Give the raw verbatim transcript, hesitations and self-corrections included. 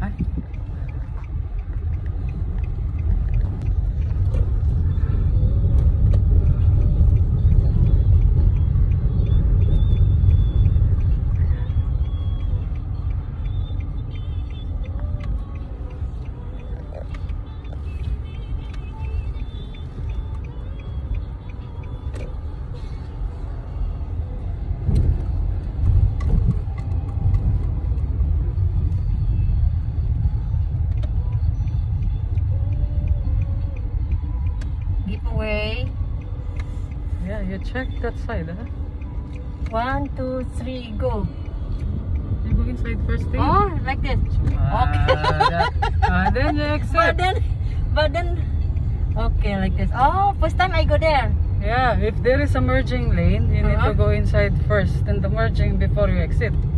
Hi. Giveaway. Yeah, you check that side, huh? One, two, three, go. You go inside first thing. Oh, like this. Ah, Okay. that, ah, then you exit. But then, but then, okay, like this. Oh, first time I go there. Yeah, if there is a merging lane, you need Uh-huh. to go inside first, then the merging before you exit.